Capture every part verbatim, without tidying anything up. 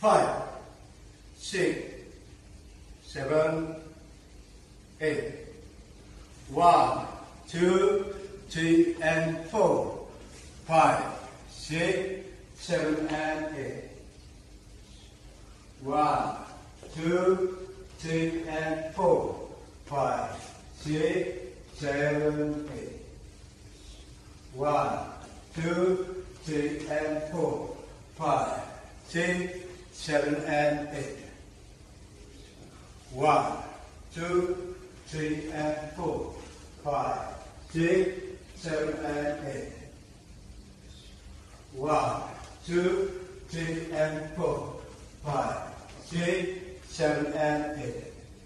five, six, seven, eight. One, two, three, and four, five, six, seven, and eight. One, two, three, and four, five, six, seven, eight. One, two, three, and four, five, six, seven, and eight. One, two, three, and four, five, six, seven, and eight. One, two, three, and four, five, six, seven, and eight.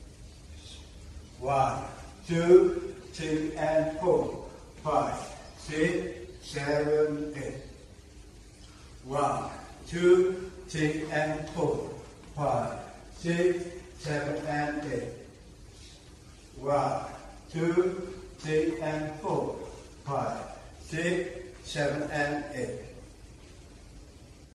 One, two, three, and four, five, six, seven, eight. One, two, three, and four, five, six, seven, and eight. One, two, three, and four, five, six, seven, and eight.